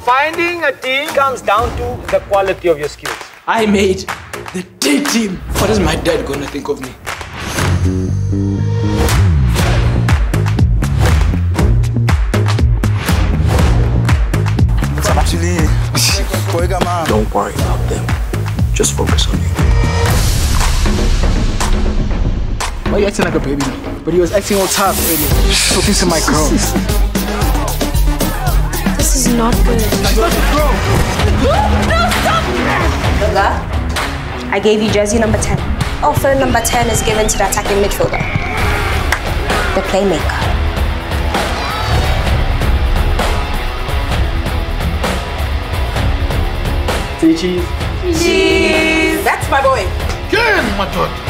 Finding a team comes down to the quality of your skills. I made the D team. What is my dad gonna think of me? Don't worry about them. Just focus on me. Why are you acting like a baby now? But he was acting all tough earlier. Talking to my girl. This is not good. No, stop! Lunga, I gave you jersey number 10. Offer number 10 is given to the attacking midfielder, the Playmaker. Say cheese. Cheese! That's my boy. Ken, my God.